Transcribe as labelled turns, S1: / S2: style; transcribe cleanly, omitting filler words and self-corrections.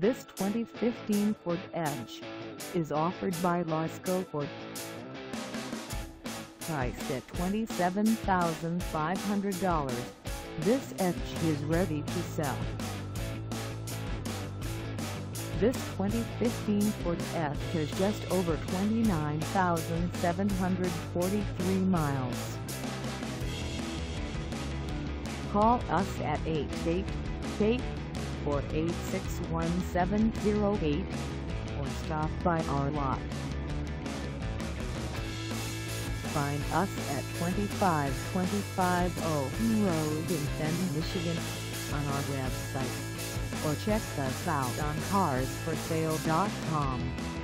S1: This 2015 Ford Edge is offered by Lasco Ford. Priced at $27,500, this Edge is ready to sell. This 2015 Ford Edge has just over 29,743 miles. Call us at 888-486-1708 or stop by our lot. Find us at 2525 Oaken Road in Fenton, Michigan on our website, or check us out on carsforsale.com.